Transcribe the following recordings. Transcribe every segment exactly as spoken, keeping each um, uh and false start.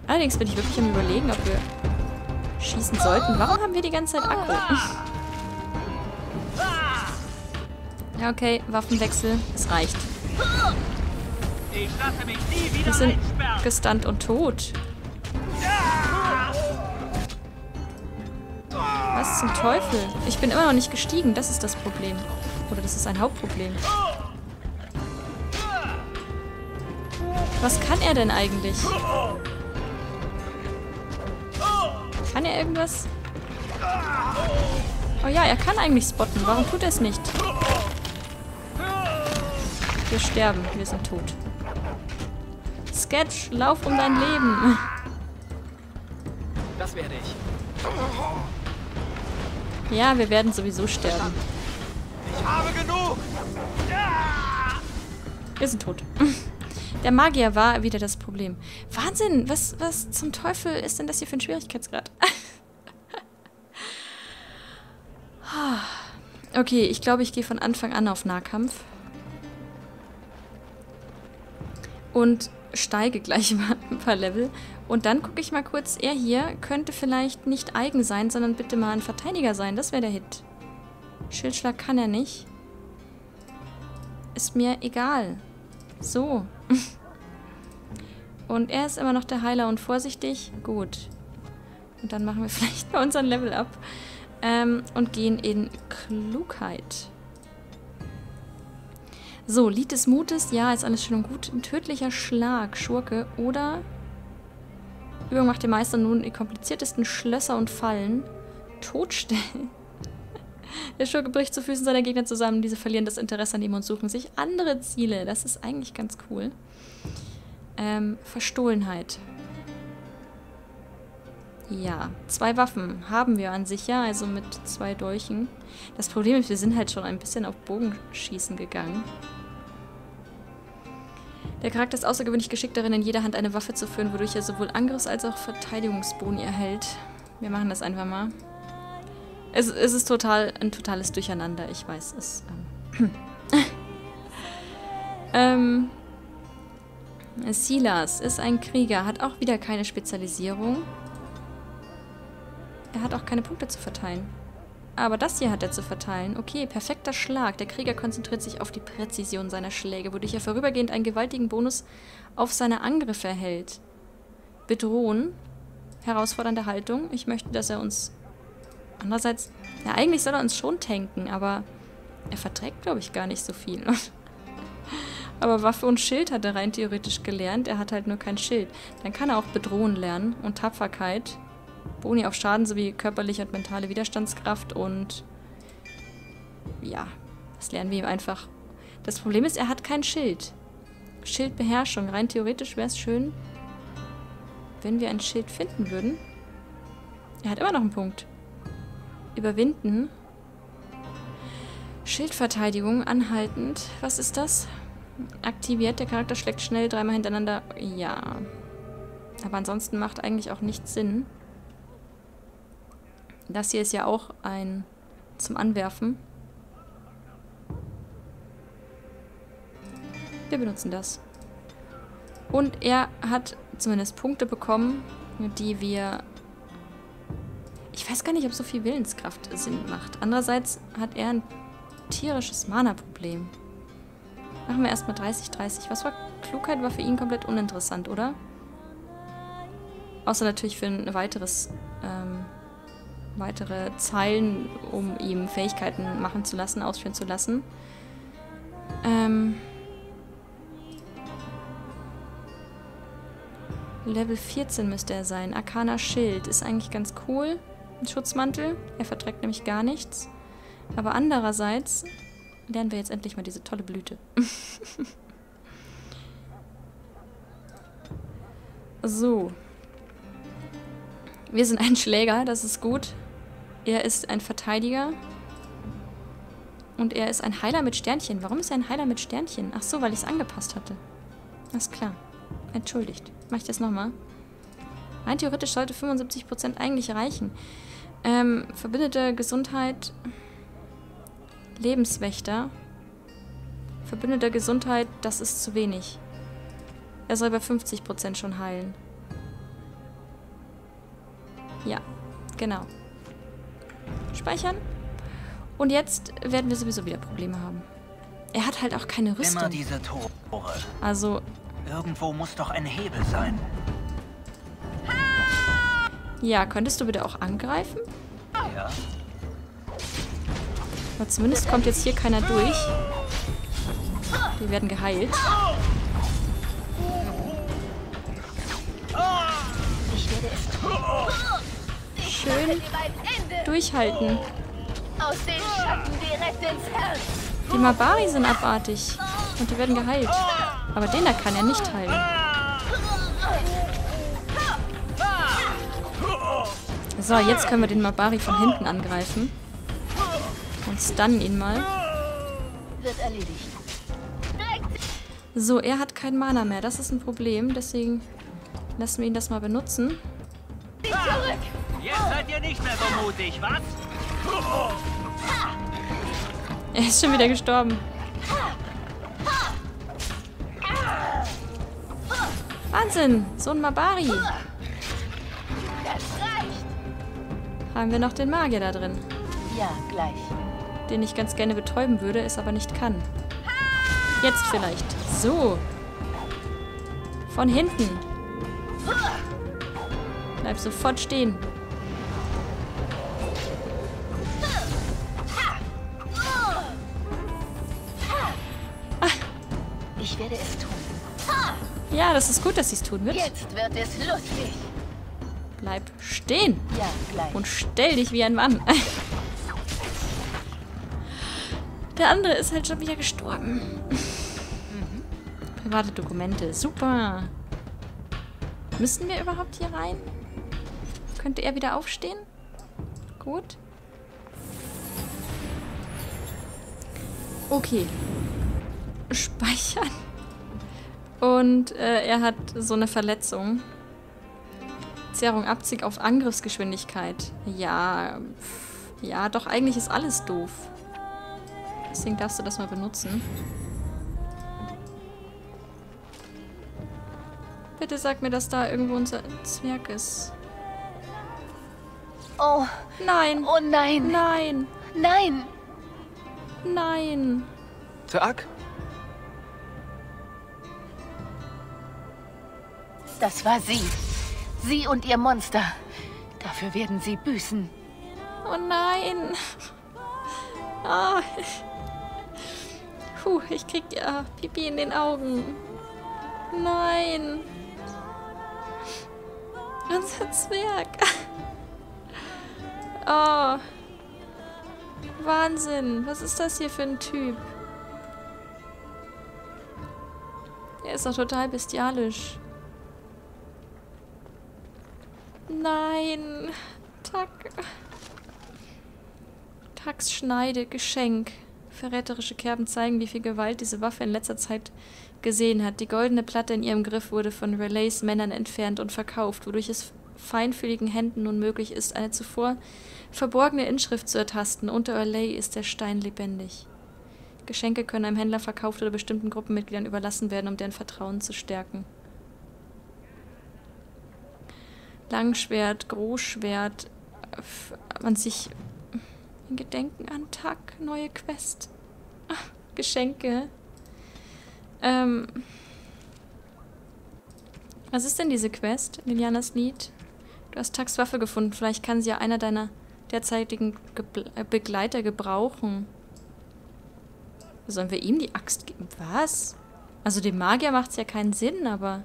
Allerdings bin ich wirklich am Überlegen, ob wir schießen sollten. Warum haben wir die ganze Zeit Akku? Ja, okay. Waffenwechsel. Es reicht. Ich lasse mich nie wieder Wir sind einsperren. gestunt und tot. Was zum Teufel? Ich bin immer noch nicht gestiegen. Das ist das Problem. Oder das ist ein Hauptproblem. Was kann er denn eigentlich? Kann er irgendwas? Oh ja, er kann eigentlich spotten. Warum tut er es nicht? Wir sterben. Wir sind tot. Sketch, lauf um dein Leben. Das werde ich. Ja, wir werden sowieso sterben. Ich habe genug. Wir sind tot. Der Magier war wieder das Problem. Wahnsinn! Was, was zum Teufel ist denn das hier für ein Schwierigkeitsgrad? Okay, ich glaube, ich gehe von Anfang an auf Nahkampf. Und steige gleich mal ein paar Level. Und dann gucke ich mal kurz, er hier könnte vielleicht nicht eigen sein, sondern bitte mal ein Verteidiger sein. Das wäre der Hit. Schildschlag kann er nicht. Ist mir egal. So. Und er ist immer noch der Heiler und vorsichtig. Gut. Und dann machen wir vielleicht mal unseren Level ab. Ähm, und gehen in Klugheit. So, Lied des Mutes. Ja, ist alles schön und gut. Ein tödlicher Schlag, Schurke. Oder Übung macht den Meister nun die kompliziertesten Schlösser und Fallen. Totstellen. Der Schurke bricht zu Füßen seiner Gegner zusammen. Diese verlieren das Interesse an ihm und suchen sich andere Ziele. Das ist eigentlich ganz cool. Ähm, Verstohlenheit. Ja, zwei Waffen haben wir an sich ja, also mit zwei Dolchen. Das Problem ist, wir sind halt schon ein bisschen auf Bogenschießen gegangen. Der Charakter ist außergewöhnlich geschickt darin, in jeder Hand eine Waffe zu führen, wodurch er sowohl Angriffs- als auch Verteidigungsboni erhält. Wir machen das einfach mal. Es, es ist total ein totales Durcheinander, ich weiß es. Ähm, ähm Silas ist ein Krieger, hat auch wieder keine Spezialisierung. Er hat auch keine Punkte zu verteilen. Aber das hier hat er zu verteilen. Okay, perfekter Schlag. Der Krieger konzentriert sich auf die Präzision seiner Schläge, wodurch er vorübergehend einen gewaltigen Bonus auf seine Angriffe erhält. Bedrohen. Herausfordernde Haltung. Ich möchte, dass er uns... Andererseits... Ja, eigentlich soll er uns schon tanken, aber er verträgt, glaube ich, gar nicht so viel. Aber Waffe und Schild hat er rein theoretisch gelernt. Er hat halt nur kein Schild. Dann kann er auch Bedrohen lernen und Tapferkeit. Boni auf Schaden sowie körperliche und mentale Widerstandskraft und ja, das lernen wir ihm einfach. Das Problem ist, er hat kein Schild. Schildbeherrschung. Rein theoretisch wäre es schön, wenn wir ein Schild finden würden. Er hat immer noch einen Punkt. Überwinden. Schildverteidigung, anhaltend. Was ist das? Aktiviert. Der Charakter schlägt schnell dreimal hintereinander. Ja. Aber ansonsten macht eigentlich auch nichts Sinn. Das hier ist ja auch ein zum Anwerfen. Wir benutzen das. Und er hat zumindest Punkte bekommen, die wir... Ich weiß gar nicht, ob so viel Willenskraft Sinn macht. Andererseits hat er ein tierisches Mana-Problem. Machen wir erstmal dreißig, dreißig. Was war Klugheit? War für ihn komplett uninteressant, oder? Außer natürlich für ein weiteres... Ähm, weitere Zeilen, um ihm Fähigkeiten machen zu lassen, ausführen zu lassen. Ähm... Level vierzehn müsste er sein. Arcana Schild ist eigentlich ganz cool. Ein Schutzmantel. Er verträgt nämlich gar nichts. Aber andererseits lernen wir jetzt endlich mal diese tolle Blüte. So. Wir sind ein Schläger, das ist gut. Er ist ein Verteidiger. Und er ist ein Heiler mit Sternchen. Warum ist er ein Heiler mit Sternchen? Ach so, weil ich es angepasst hatte. Alles klar. Entschuldigt. Mach ich das nochmal? Rein theoretisch sollte fünfundsiebzig Prozent eigentlich reichen. Ähm, verbündete Gesundheit. Lebenswächter. Verbündete Gesundheit, das ist zu wenig. Er soll bei fünfzig Prozent schon heilen. Ja, genau. Speichern. Und jetzt werden wir sowieso wieder Probleme haben. Er hat halt auch keine Rüstung. Immer diese Tore. Also... Irgendwo muss doch ein Hebel sein. Ja, könntest du bitte auch angreifen? Ja. Aber zumindest kommt jetzt hier keiner durch. Die werden geheilt. Ich werde es tun. Schön durchhalten. Aus den Schatten direkt ins Herz. Die Mabari sind abartig. Und die werden geheilt. Aber den da kann er nicht heilen. So, jetzt können wir den Mabari von hinten angreifen. Und stunnen ihn mal. Wird erledigt. So, er hat kein Mana mehr. Das ist ein Problem. Deswegen lassen wir ihn das mal benutzen. Zurück. Jetzt seid ihr nicht mehr so mutig, was? Er ist schon wieder gestorben. Wahnsinn! So ein Mabari. Das reicht. Haben wir noch den Magier da drin. Ja, gleich. Den ich ganz gerne betäuben würde, es aber nicht kann. Jetzt vielleicht. So. Von hinten. Bleib sofort stehen. Ich werde es tun. Ja, das ist gut, dass sie es tun wird. Jetzt wird es lustig. Bleib stehen. Ja, gleich. Und stell dich wie ein Mann. Der andere ist halt schon wieder gestorben. Mhm. Private Dokumente. Super. Müssen wir überhaupt hier rein? Könnte er wieder aufstehen? Gut. Okay. Speichern. Und äh, er hat so eine Verletzung. Zerrung Abzug auf Angriffsgeschwindigkeit. Ja, pff, ja, doch eigentlich ist alles doof. Deswegen darfst du das mal benutzen. Bitte sag mir, dass da irgendwo unser Zwerg ist. Oh, Nein. oh nein. Nein. Nein. Nein. Tag? Das war sie. Sie und ihr Monster. Dafür werden sie büßen. Oh nein. Ah. Puh, ich krieg ja Pipi in den Augen. Nein. Unser Zwerg. Oh. Wahnsinn. Was ist das hier für ein Typ? Er ist doch total bestialisch. Nein. Tack. Tacks Schneide, Geschenk. Verräterische Kerben zeigen, wie viel Gewalt diese Waffe in letzter Zeit gesehen hat. Die goldene Platte in ihrem Griff wurde von Relays Männern entfernt und verkauft, wodurch es feinfühligen Händen nun möglich ist, eine zuvor verborgene Inschrift zu ertasten. Unter Relay ist der Stein lebendig. Geschenke können einem Händler verkauft oder bestimmten Gruppenmitgliedern überlassen werden, um deren Vertrauen zu stärken. Langschwert, Großschwert, man sich in Gedenken an Tag, neue Quest. Ach, Geschenke. Ähm. Was ist denn diese Quest? Lilianas Lied? Du hast Tags Waffe gefunden. Vielleicht kann sie ja einer deiner derzeitigen Ge Begleiter gebrauchen. Sollen wir ihm die Axt geben? Was? Also dem Magier macht es ja keinen Sinn, aber...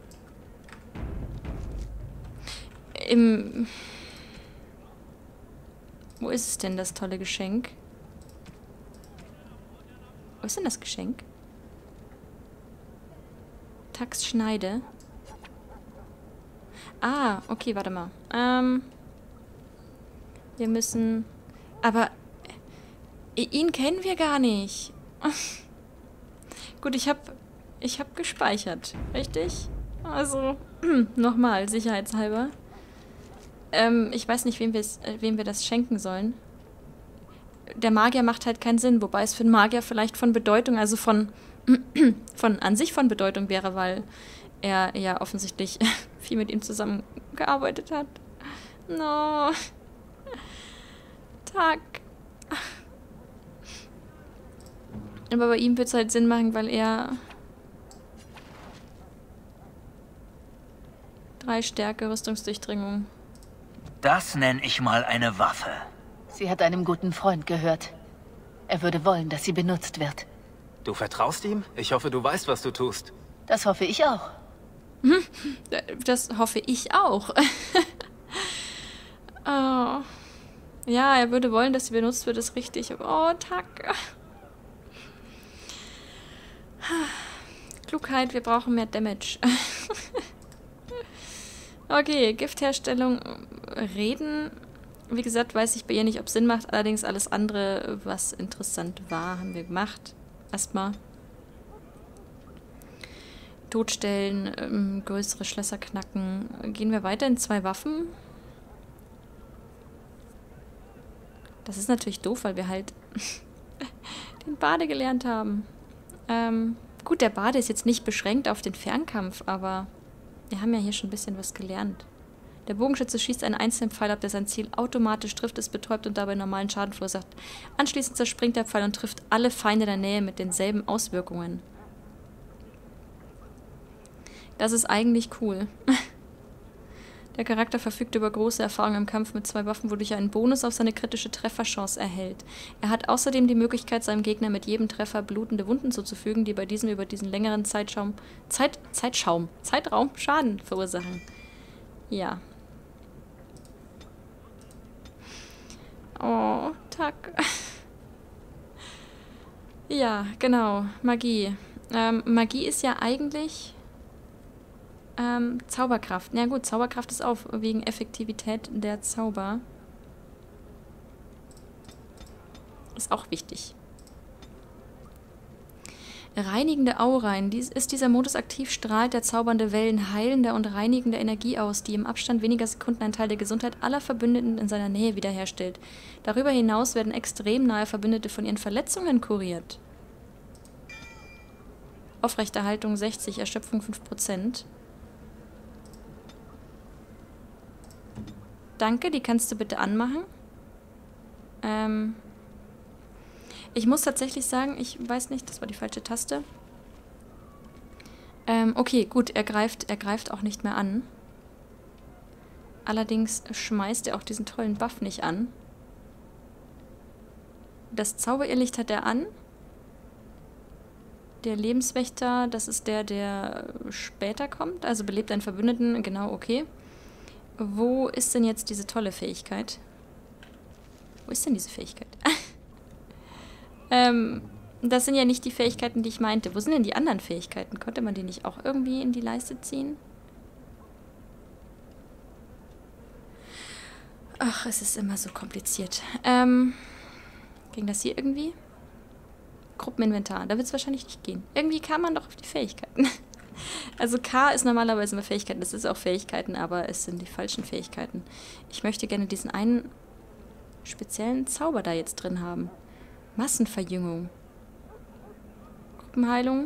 Im... Wo ist es denn, das tolle Geschenk? Wo ist denn das Geschenk? Tax Schneide. Ah, okay, warte mal. Ähm... Wir müssen... Aber... Ihn kennen wir gar nicht. Gut, ich habe ich hab gespeichert, richtig? Also, nochmal, sicherheitshalber. Ähm, ich weiß nicht, wem, äh, wem wir das schenken sollen. Der Magier macht halt keinen Sinn, wobei es für einen Magier vielleicht von Bedeutung, also von, von an sich von Bedeutung wäre, weil er ja offensichtlich viel mit ihm zusammengearbeitet hat. No. Tag. Aber bei ihm wird es halt Sinn machen, weil er drei Stärke, Rüstungsdurchdringung. Das nenne ich mal eine Waffe. Sie hat einem guten Freund gehört. Er würde wollen, dass sie benutzt wird. Du vertraust ihm? Ich hoffe, du weißt, was du tust. Das hoffe ich auch. Das hoffe ich auch. Oh. Ja, er würde wollen, dass sie benutzt wird, ist richtig. Oh, Tack. Klugheit, wir brauchen mehr Damage. Okay, Giftherstellung, Reden. Wie gesagt, weiß ich bei ihr nicht, ob es Sinn macht. Allerdings alles andere, was interessant war, haben wir gemacht. Erstmal. Totstellen, ähm, größere Schlösser knacken. Gehen wir weiter in zwei Waffen. Das ist natürlich doof, weil wir halt den Bade gelernt haben. Ähm, gut, der Bade ist jetzt nicht beschränkt auf den Fernkampf, aber wir haben ja hier schon ein bisschen was gelernt. Der Bogenschütze schießt einen einzelnen Pfeil ab, der sein Ziel automatisch trifft, es betäubt und dabei normalen Schaden verursacht. Anschließend zerspringt der Pfeil und trifft alle Feinde der Nähe mit denselben Auswirkungen. Das ist eigentlich cool. Der Charakter verfügt über große Erfahrung im Kampf mit zwei Waffen, wodurch er einen Bonus auf seine kritische Trefferchance erhält. Er hat außerdem die Möglichkeit, seinem Gegner mit jedem Treffer blutende Wunden zuzufügen, die bei diesem über diesen längeren Zeitschaum, Zeit, Zeitschaum, Zeitraum Schaden verursachen. Ja. Oh, Tack. Ja, genau. Magie. Ähm, Magie ist ja eigentlich ähm, Zauberkraft. Na gut, Zauberkraft ist auch wegen Effektivität der Zauber. Ist auch wichtig. Reinigende Aurein. Dies ist dieser Modus aktiv, strahlt der zaubernde Wellen heilender und reinigender Energie aus, die im Abstand weniger Sekunden einen Teil der Gesundheit aller Verbündeten in seiner Nähe wiederherstellt. Darüber hinaus werden extrem nahe Verbündete von ihren Verletzungen kuriert. Aufrechterhaltung sechzig, Erschöpfung fünf Prozent. Danke, die kannst du bitte anmachen. Ähm... Ich muss tatsächlich sagen, ich weiß nicht, das war die falsche Taste. Ähm, okay, gut, er greift, er greift auch nicht mehr an. Allerdings schmeißt er auch diesen tollen Buff nicht an. Das Zauberirrlicht hat er an. Der Lebenswächter, das ist der, der später kommt, also belebt einen Verbündeten, genau, okay. Wo ist denn jetzt diese tolle Fähigkeit? Wo ist denn diese Fähigkeit? Ähm, das sind ja nicht die Fähigkeiten, die ich meinte. Wo sind denn die anderen Fähigkeiten? Konnte man die nicht auch irgendwie in die Leiste ziehen? Ach, es ist immer so kompliziert. Ähm, ging das hier irgendwie? Gruppeninventar. Da wird es wahrscheinlich nicht gehen. Irgendwie kam man doch auf die Fähigkeiten. Also K ist normalerweise immer Fähigkeiten. Das ist auch Fähigkeiten, aber es sind die falschen Fähigkeiten. Ich möchte gerne diesen einen speziellen Zauber da jetzt drin haben. Massenverjüngung. Gruppenheilung.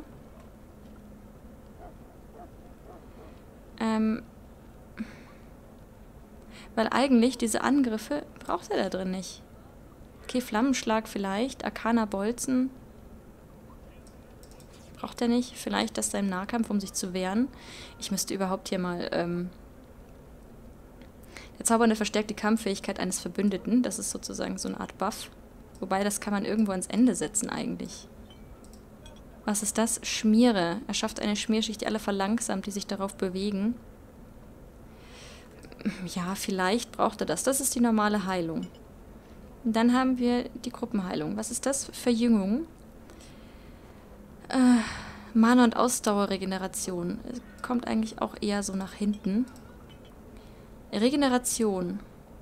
Ähm. Weil eigentlich diese Angriffe braucht er da drin nicht. Okay, Flammenschlag vielleicht. Arcana Bolzen. Braucht er nicht. Vielleicht das da im Nahkampf, um sich zu wehren. Ich müsste überhaupt hier mal, ähm... Der Zaubernde verstärkt die Kampffähigkeit eines Verbündeten. Das ist sozusagen so eine Art Buff. Wobei, das kann man irgendwo ans Ende setzen eigentlich. Was ist das? Schmiere. Er schafft eine Schmierschicht, die alle verlangsamt, die sich darauf bewegen. Ja, vielleicht braucht er das. Das ist die normale Heilung. Und dann haben wir die Gruppenheilung. Was ist das? Verjüngung. Äh, Mana- und Ausdauerregeneration. Kommt eigentlich auch eher so nach hinten. Regeneration.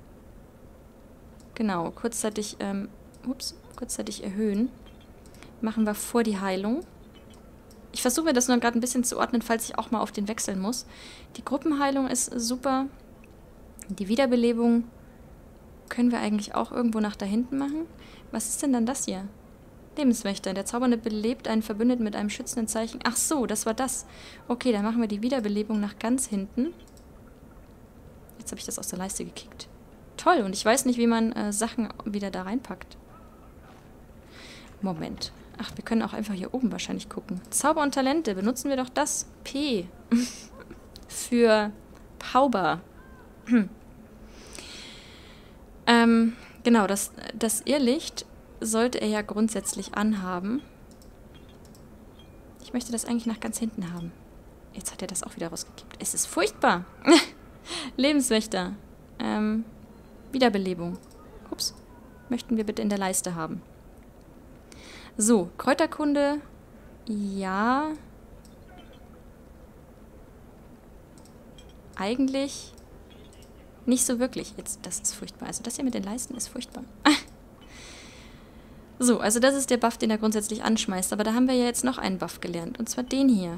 Genau, kurzzeitig... Ähm, Ups, kurzzeitig erhöhen. Machen wir vor die Heilung. Ich versuche mir das nur gerade ein bisschen zu ordnen, falls ich auch mal auf den wechseln muss. Die Gruppenheilung ist super. Die Wiederbelebung können wir eigentlich auch irgendwo nach da hinten machen. Was ist denn dann das hier? Lebenswächter. Der Zaubernde belebt einen Verbündeten mit einem schützenden Zeichen. Ach so, das war das. Okay, dann machen wir die Wiederbelebung nach ganz hinten. Jetzt habe ich das aus der Leiste gekickt. toll. Und ich weiß nicht, wie man äh, Sachen wieder da reinpackt. Moment. Ach, wir können auch einfach hier oben wahrscheinlich gucken. Zauber und Talente. Benutzen wir doch das P. Für Pauber. ähm, genau, das, das Irrlicht sollte er ja grundsätzlich anhaben. Ich möchte das eigentlich nach ganz hinten haben. Jetzt hat er das auch wieder rausgekippt. Es ist furchtbar. Lebenswächter. Ähm, Wiederbelebung. Ups. Möchten wir bitte in der Leiste haben. So, Kräuterkunde. Ja. Eigentlich nicht so wirklich. Jetzt, das ist furchtbar. Also das hier mit den Leisten ist furchtbar. So, also das ist der Buff, den er grundsätzlich anschmeißt. Aber da haben wir ja jetzt noch einen Buff gelernt. Und zwar den hier.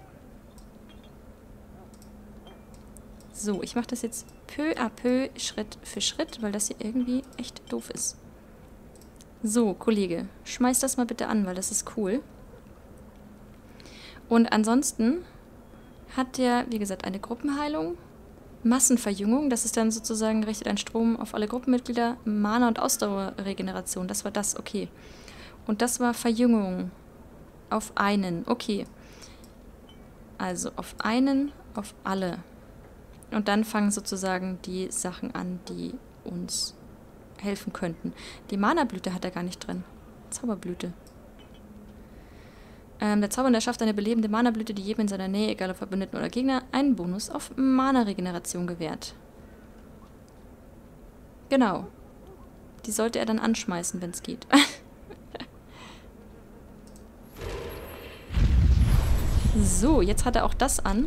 So, ich mache das jetzt peu à peu, Schritt für Schritt, weil das hier irgendwie echt doof ist. So, Kollege, schmeiß das mal bitte an, weil das ist cool. Und ansonsten hat der, wie gesagt, eine Gruppenheilung, Massenverjüngung, das ist dann sozusagen, richtet ein Strom auf alle Gruppenmitglieder, Mana- und Ausdauerregeneration, das war das, okay. Und das war Verjüngung auf einen, okay. Also auf einen, auf alle. Und dann fangen sozusagen die Sachen an, die uns helfen könnten. Die Mana-Blüte hat er gar nicht drin. Zauberblüte. Ähm, der Zaubernder schafft eine belebende Mana-Blüte, die jedem in seiner Nähe, egal ob Verbündeten oder Gegner, einen Bonus auf Mana-Regeneration gewährt. Genau. Die sollte er dann anschmeißen, wenn es geht. So, jetzt hat er auch das an.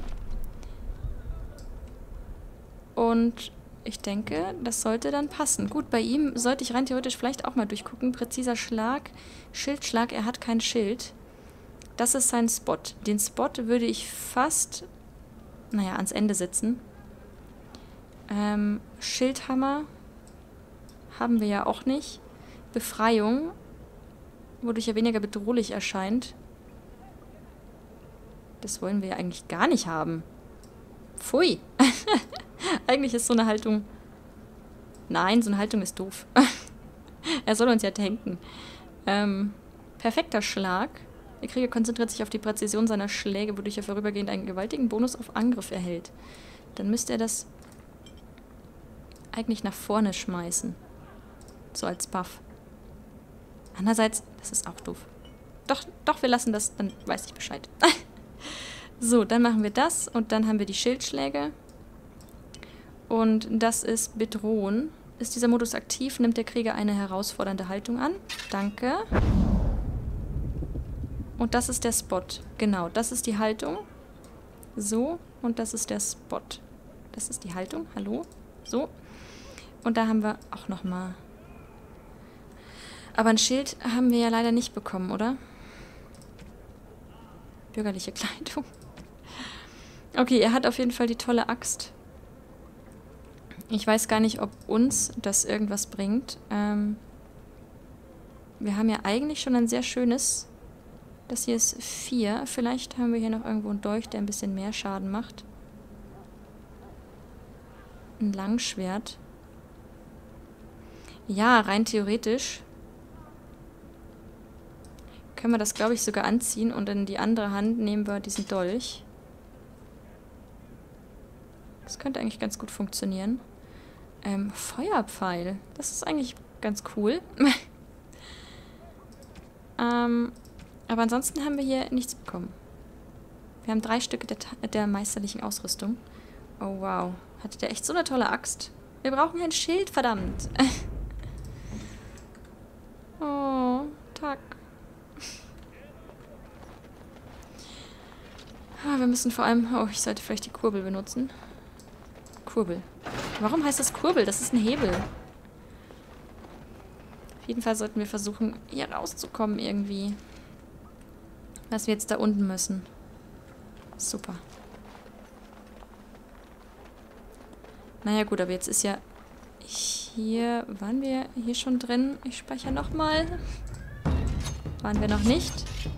Und ich denke, das sollte dann passen. Gut, bei ihm sollte ich rein theoretisch vielleicht auch mal durchgucken. Präziser Schlag, Schildschlag, er hat kein Schild. Das ist sein Spot. Den Spot würde ich fast, naja, ans Ende setzen. Ähm, Schildhammer haben wir ja auch nicht. Befreiung, wodurch er weniger bedrohlich erscheint. Das wollen wir ja eigentlich gar nicht haben. Pfui. Eigentlich ist so eine Haltung... Nein, so eine Haltung ist doof. Er soll uns ja tanken. Ähm, perfekter Schlag. Der Krieger konzentriert sich auf die Präzision seiner Schläge, wodurch er vorübergehend einen gewaltigen Bonus auf Angriff erhält. Dann müsste er das eigentlich nach vorne schmeißen. So als Buff. Andererseits, das ist auch doof. Doch, doch, wir lassen das, dann weiß ich Bescheid. So, dann machen wir das und dann haben wir die Schildschläge. Und das ist Bedrohen. Ist dieser Modus aktiv, nimmt der Krieger eine herausfordernde Haltung an. Danke. Und das ist der Spot. Genau, das ist die Haltung. So, und das ist der Spot. Das ist die Haltung. Hallo. So. Und da haben wir auch nochmal... Aber ein Schild haben wir ja leider nicht bekommen, oder? Bürgerliche Kleidung. Okay, er hat auf jeden Fall die tolle Axt. Ich weiß gar nicht, ob uns das irgendwas bringt. Ähm, wir haben ja eigentlich schon ein sehr schönes... Das hier ist vier. Vielleicht haben wir hier noch irgendwo einen Dolch, der ein bisschen mehr Schaden macht. Ein Langschwert. Ja, rein theoretisch können wir das, glaube ich, sogar anziehen und in die andere Hand nehmen wir diesen Dolch. Das könnte eigentlich ganz gut funktionieren. Ähm, Feuerpfeil. Das ist eigentlich ganz cool. ähm, aber ansonsten haben wir hier nichts bekommen. Wir haben drei Stücke der, der meisterlichen Ausrüstung. Oh, wow. Hatte der echt so eine tolle Axt? Wir brauchen ein Schild, verdammt. Oh, Tag. Ah, wir müssen vor allem... Oh, ich sollte vielleicht die Kurbel benutzen. Kurbel. Warum heißt das Kurbel? Das ist ein Hebel. Auf jeden Fall sollten wir versuchen, hier rauszukommen irgendwie. Was wir jetzt da unten müssen. Super. Naja gut, aber jetzt ist ja... Hier... Waren wir hier schon drin? Ich speichere nochmal. Waren wir noch nicht?